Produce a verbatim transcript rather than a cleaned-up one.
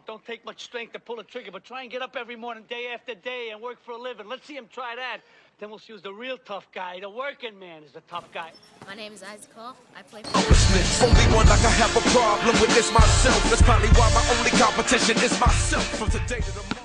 It don't take much strength to pull a trigger, but try and get up every morning, day after day, and work for a living. Let's see him try that. Then we'll see who's the real tough guy. The working man is the tough guy. My name is Isaac Hall. I play for... Only one like I have a problem with this myself. That's probably why my only competition is myself. From today to tomorrow.